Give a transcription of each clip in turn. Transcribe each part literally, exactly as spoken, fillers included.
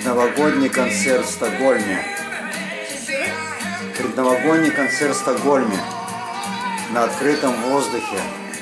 Предновогодний концерт в Стокгольме. Предновогодний концерт в Стокгольме. На открытом воздухе.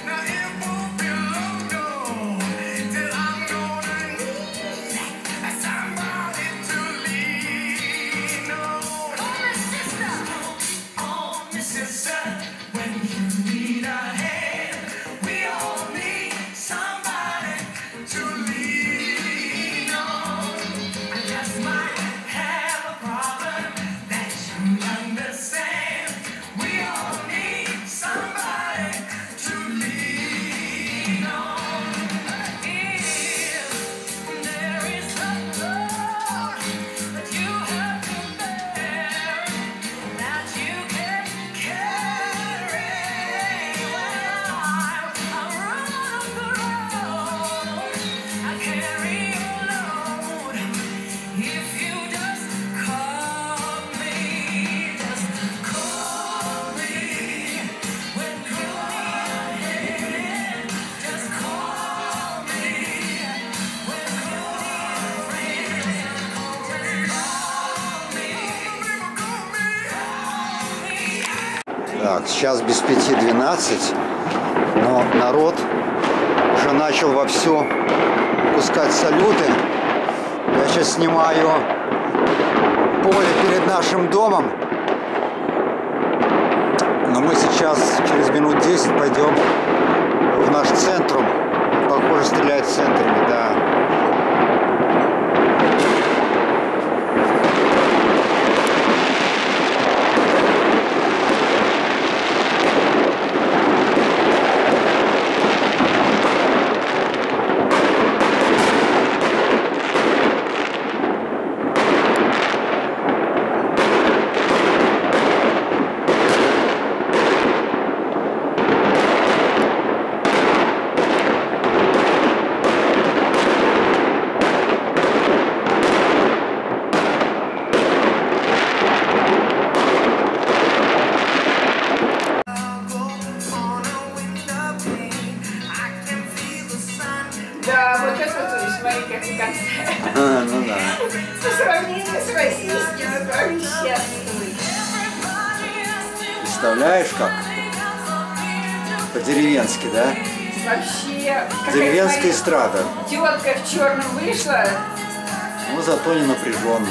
Так, сейчас без пяти двенадцать, но народ уже начал вовсю пускать салюты. Я сейчас снимаю поле перед нашим домом, но мы сейчас через минут десять пойдем в наш центрум. Похоже, стреляет в центре, да. Да, вот это вот, смотри, как в конце. А, ну да. По сравнению с российским, это вообще. Представляешь, как? По-деревенски, да? Вообще. Деревенская эстрада. Тетка в черном вышла. Ну, зато не напряженно.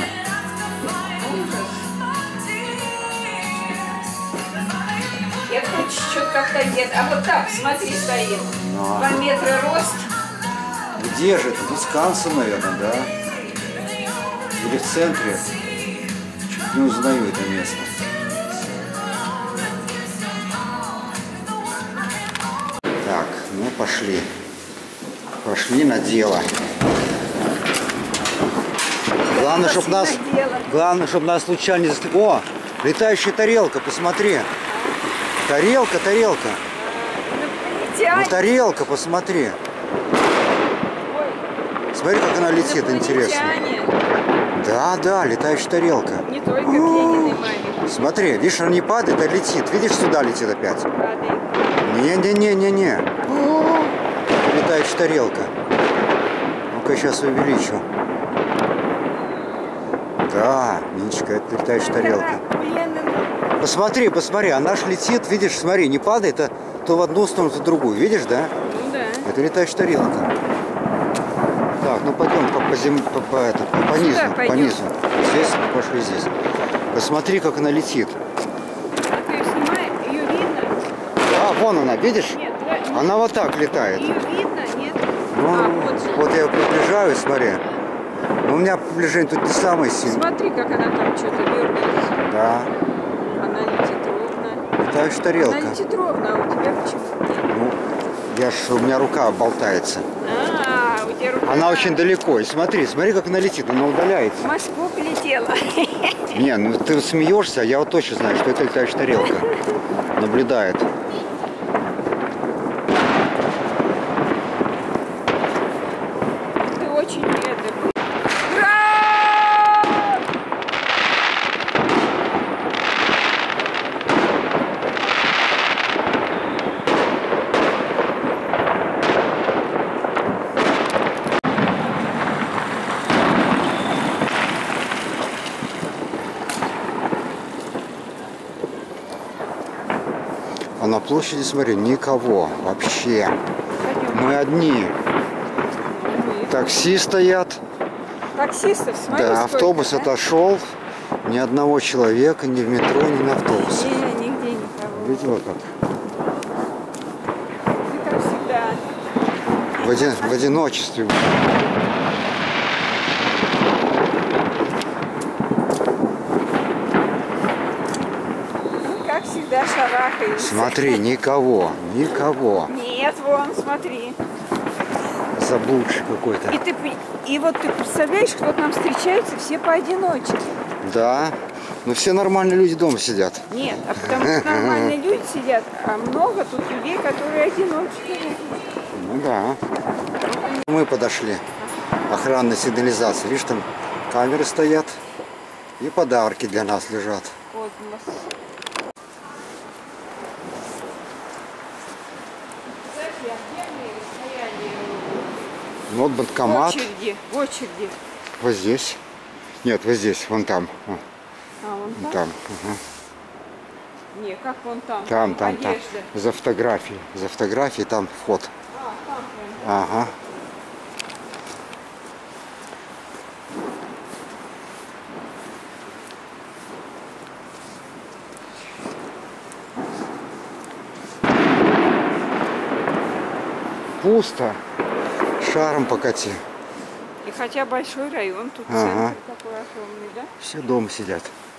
Это хоть чуть-чуть как-то одет. А вот так, смотри, стоит. Но. Два метра рост. Где же это? Висконсин, наверное, да? Или в центре? Чуть не узнаю это место. Так, ну пошли. Пошли на дело. Главное, чтобы нас, главное, чтобы нас случайно не застыли. О, летающая тарелка, посмотри. Тарелка, тарелка. Ну, тарелка, посмотри. Смотри, как она летит, интересно. Да, да, летающая тарелка. Не только к Лениной маме. Смотри, видишь, она не падает, а летит. Видишь, сюда летит опять. Падает. Не-не-не-не-не. Летающая тарелка. Ну-ка, сейчас увеличу. Да, Ниночка, это летающая тарелка. Посмотри, посмотри, она ж летит, видишь, смотри, не падает, а то в одну сторону, то в другую. Видишь, да? Ну да. Это летающая тарелка. Так, ну пойдем по, по, зем... по, по, это, по низу, по низу. Здесь, пошли здесь. Посмотри, как она летит. А ты ее снимаешь? Ее видно? Да, вон она, видишь? Нет, да, она вот так летает. ее видно, нет? Ну, а, вот, же. вот я ее приближаю, смотри. Но у меня приближение тут не самое сильное. Смотри, как она там что-то дергается. Да. Она летит ровно. Летающая тарелка. Она летит ровно, а у тебя почему? Ну, я ж, у меня рука болтается. А, у тебя рука. Она очень далеко. И смотри, смотри, как она летит, она удаляется. В Москву полетела. Не, ну ты смеешься, а я вот точно знаю, что это летающая тарелка. Наблюдает. Ты очень это. на площади, смотри, никого вообще. Мы одни. Такси стоят. Таксистов, смотри, Да, сколько, автобус да? отошел. Ни одного человека, ни в метро, ни на автобусе. Не, нигде никого. Видела как? Мы как всегда. В, один, в одиночестве. Мы как всегда шарахаемся. Смотри, никого, никого. Нет, вон, смотри. Заблудший какой-то. И, ты, при- и вот ты представляешь, кто к нам встречается, все поодиночке. Да, но все нормальные люди дома сидят. Нет, а потому что нормальные люди сидят, а много тут людей, которые одиночки. Ну да. Мы подошли. Охранная сигнализация. Видишь, там камеры стоят. И подарки для нас лежат. Космос. Вот банкомат. В очереди, в очереди. Вот здесь. Нет, вот здесь, вон там. Вон А, вон там? там. Ага. Не, как вон там? Там, там, там. Одежда. За фотографией. За фотографией там вход. А, там прям. Ага. Пусто. Шаром покати. И хотя большой район, тут Ага. центр такой огромный, да? Все дома сидят.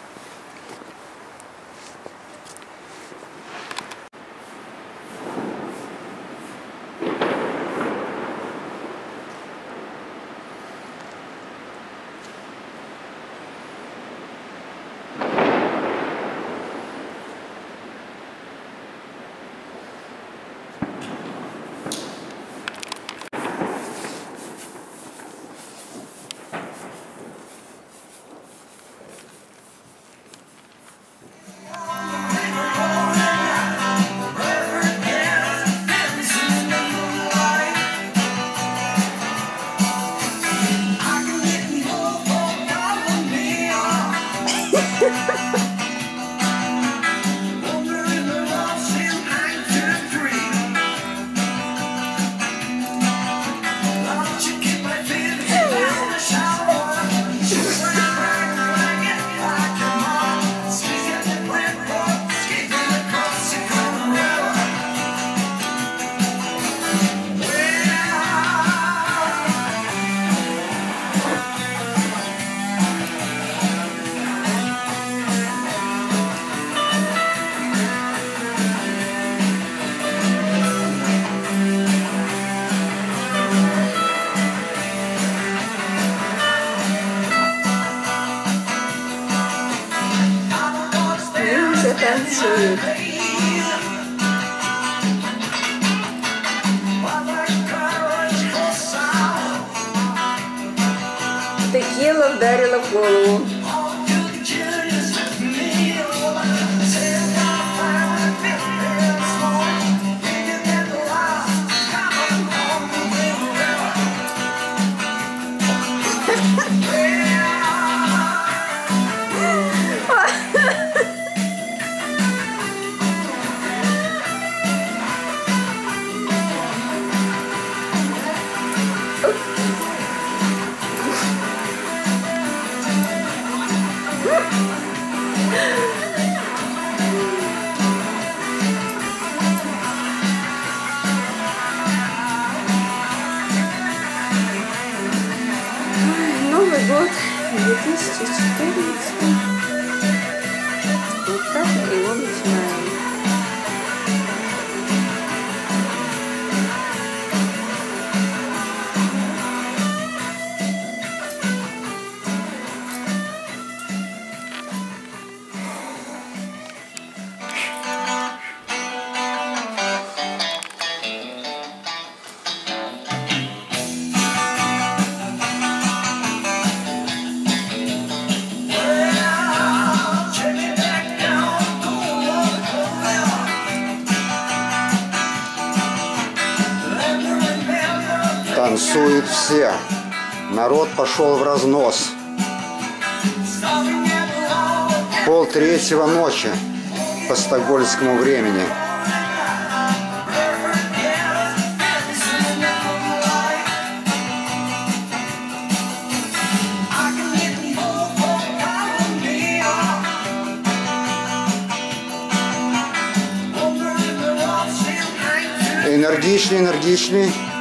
Танцуют. Текила ударила в голову. Новый год две тысячи четырнадцатый. Вот так мы его начинаем. Танцуют все. Народ пошел в разнос. Пол третьего ночи по стокгольмскому времени. Энергичный, энергичный.